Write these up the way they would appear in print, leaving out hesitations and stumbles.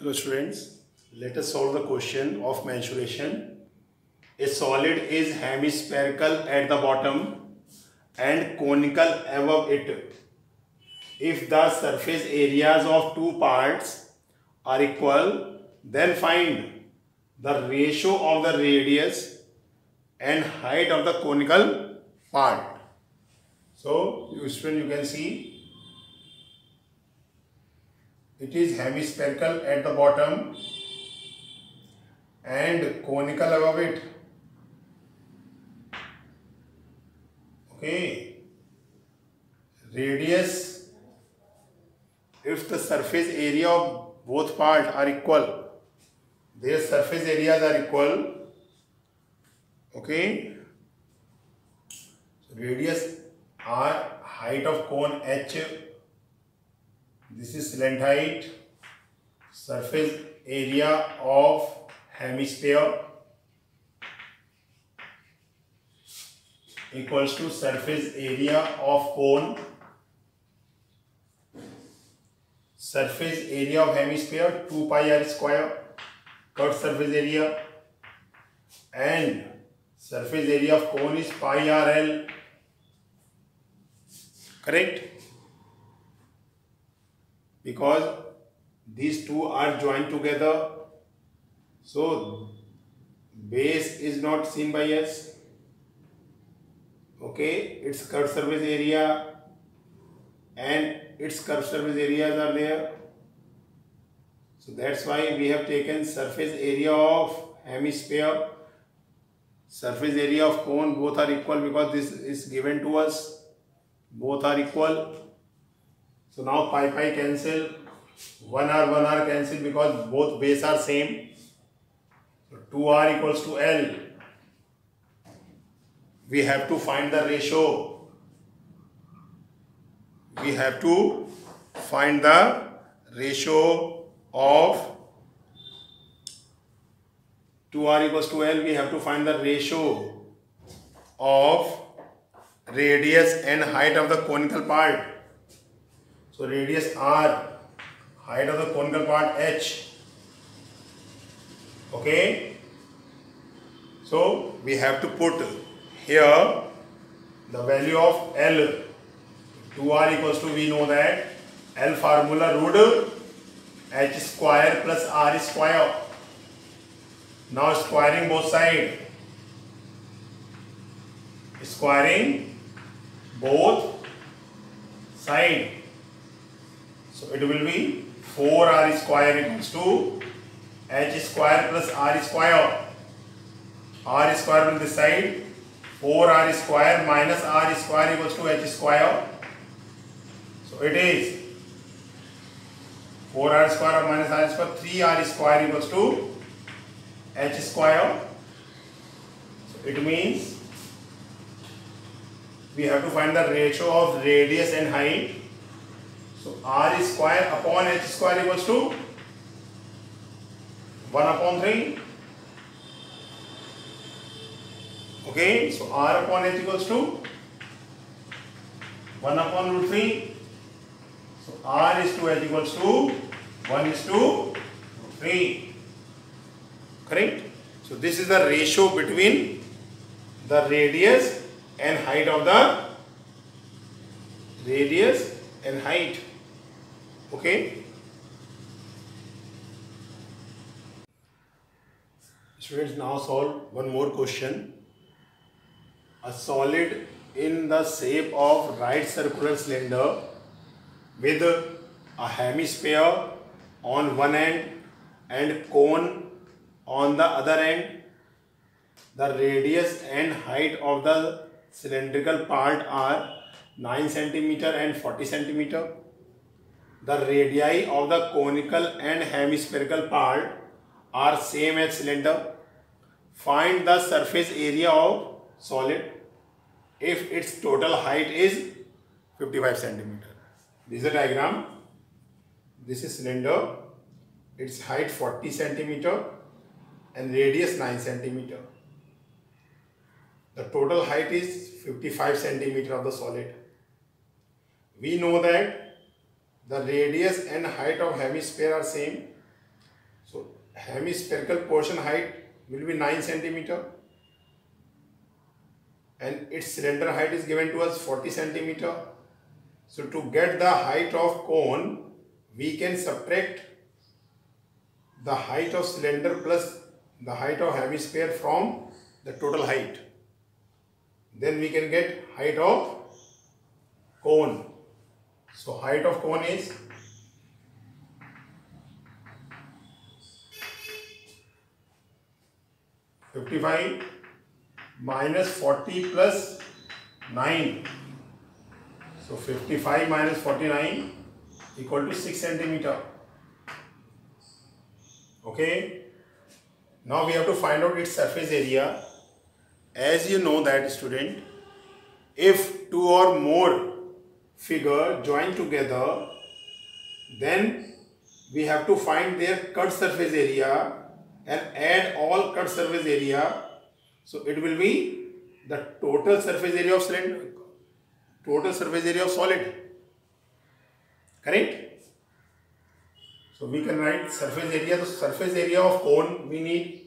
Hello students, let us solve the question of mensuration. A solid is hemispherical at the bottom and conical above it. If the surface areas of two parts are equal, then find the ratio of the radius and height of the conical part. So, student, you can see it is hemispherical at the bottom and conical above it. Okay. Radius, if the surface area of both parts are equal, their surface areas are equal. Okay. So radius R, height of cone H. This is length height, surface area of hemisphere equals to surface area of cone. Surface area of hemisphere 2 pi r square, cut surface area, and surface area of cone is pi r l. Correct? Because these two are joined together, so base is not seen by us. Okay, its curved surface area and its curved surface areas are there. So that's why we have taken surface area of hemisphere, surface area of cone, both are equal because this is given to us. Both are equal. So now pi cancel, 1r cancel because both base are same. So 2r equals to L. We have to find the ratio. We have to find the ratio of 2r equals to L. We have to find the ratio of radius and height of the conical part. So radius R, height of the conical part H. Okay. So we have to put here the value of L. 2r equals to, we know that L formula root H square plus R square. Now squaring both sides. Squaring both sides. So it will be 4r square equals to H square plus R square. R square on this side. 4r square minus R square equals to H square. So it is 4r square minus R square, 3r square equals to H square. So it means we have to find the ratio of radius and height. So R square upon H square equals to 1 upon 3. Okay, so R upon H equals to 1 upon root 3. So R is to H equals to 1 is to root 3. Correct? So this is the ratio between the radius and height of the radius and height. Okay. Students, now solve one more question. A solid in the shape of right circular cylinder with a hemisphere on one end and cone on the other end. The radius and height of the cylindrical part are 9 cm and 40 cm. The radii of the conical and hemispherical part are same as cylinder. Find the surface area of solid if its total height is 55 cm. This is a diagram. This is cylinder. Its height 40 cm and radius 9 cm. The total height is 55 cm of the solid. We know that the radius and height of hemisphere are same. So hemispherical portion height will be 9 centimeter and its cylinder height is given to us 40 centimeter. So to get the height of cone, we can subtract the height of cylinder plus the height of hemisphere from the total height. Then we can get height of cone. So height of cone is 55 minus 40 plus 9. So 55 minus 49 equal to 6 centimeter. Okay. Now we have to find out its surface area. As you know that student, if two or more figure join together, then we have to find their cut surface area and add all cut surface area. So it will be the total surface area of cylinder, total surface area of solid. Correct? So we can write surface area. The surface area of cone we need.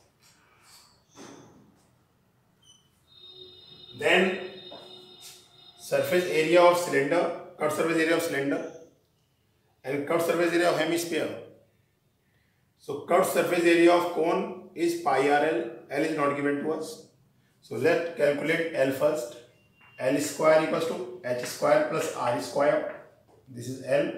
Then surface area of cylinder, cut surface area of cylinder, and cut surface area of hemisphere. So cut surface area of cone is pi RL. L is not given to us. So let's calculate L first. L square equals to H square plus R square. This is L.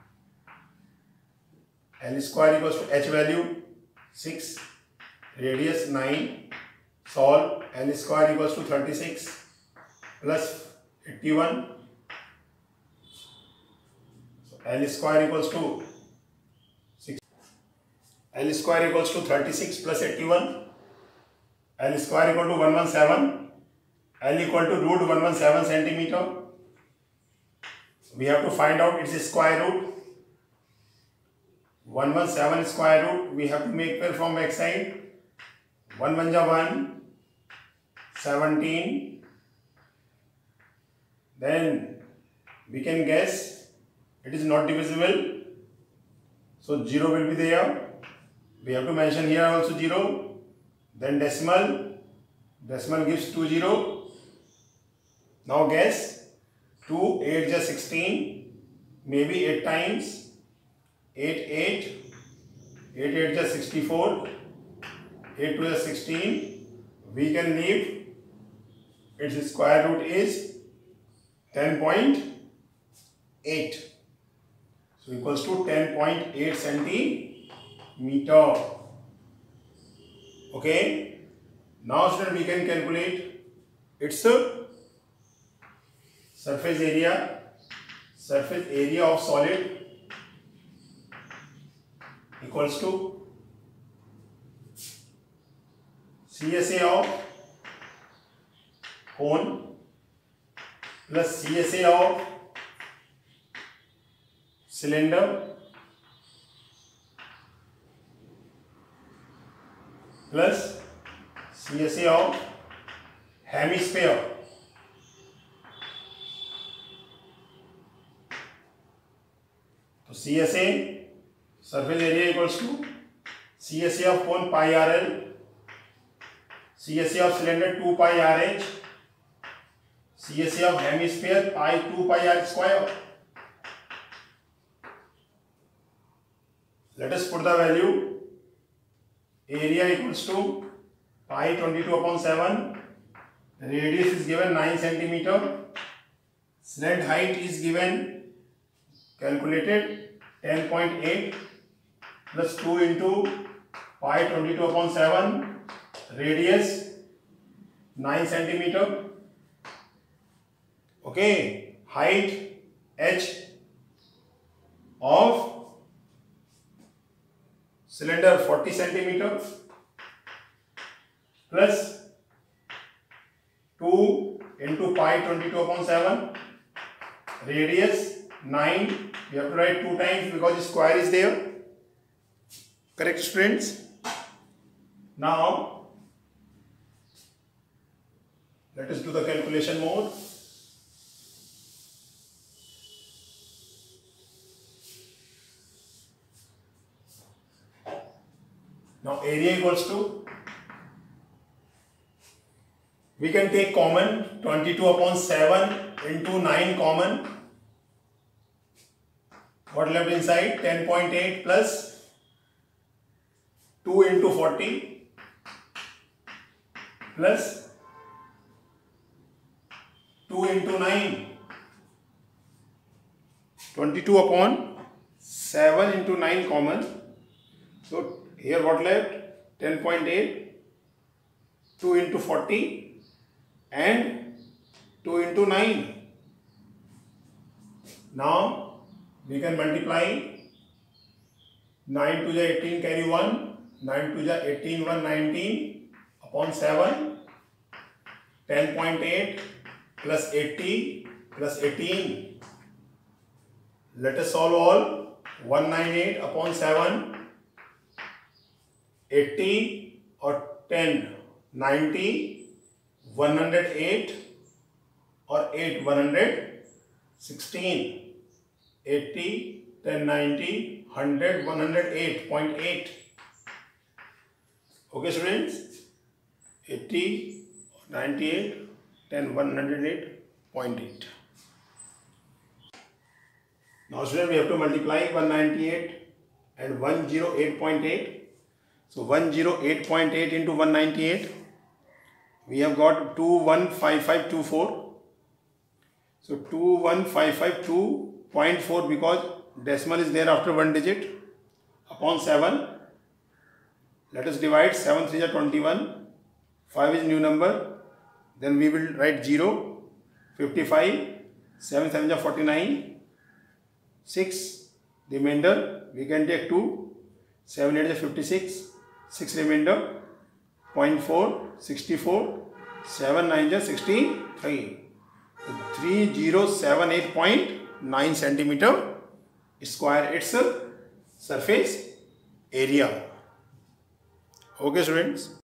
L square equals to H value 6, radius 9. Solve. L square equals to 36 plus 81. So L square equals to 6. L square equals to 36 plus 81. L square equal to 117. L equal to root 117 centimeter. We have to find out its square root. 117 square root we have to make from back side. 1 1 ja 1, 17. Then we can guess it is not divisible. So 0 will be there. We have to mention here also 0. Then decimal. Decimal gives 2 0. Now guess. 2 8 is 16. Maybe 8 times. 8 8. 8 8 is 64. 8 2 is 16. We can leave. Its square root is 10.8. So equals to 10.8 centimeter. Okay. Now student we can calculate its surface area. Surface area of solid equals to CSA of cone plus CSA of cylinder plus CSA of hemisphere. So CSA surface area equals to CSA of cone pi RL, CSA of cylinder 2 pi RH, CSA of hemisphere pi 2 pi R square. Let us put the value. Area equals to pi 22 upon 7. Radius is given 9 centimeter. Slant height is given, calculated 10.8 plus 2 into pi 22 upon 7. Radius 9 centimeter. Okay. Height H of cylinder 40 centimeter plus 2 into pi 22 upon 7. Radius 9. We have to write 2 times because square is there. Correct, students? Now let us do the calculation mode. Now area equals to, we can take common 22 upon 7 into 9 common. What left inside? 10.8 plus 2 into 40 plus 2 into 9. 22 upon 7 into 9 common. So here what left? 10.8, 2 into 40 and 2 into 9. Now we can multiply 9 to the 18, carry 1, 9 to the 18, 1, 19 upon 7, 10.8 plus 80 plus 18. Let us solve all. 198 upon 7, 80 or 10, 90, 108 or 8, 116. 80, 10, 90, 100, 108.8. Okay students, 80, 98, 10, 108.8. Now students, we have to multiply 198 and 108.8. So 108.8 into 198, we have got 215524. So 21552.4, because decimal is there after one digit, upon 7. Let us divide. 7 3 are 21, 5 is new number, then we will write 0, 55, 7 7 are 49, 6 remainder we can take 2, 7 8 is 56, 6 remainder 0.4, 64, 7 9 is 63. 3078.9 centimeter square its surface area. Okay students.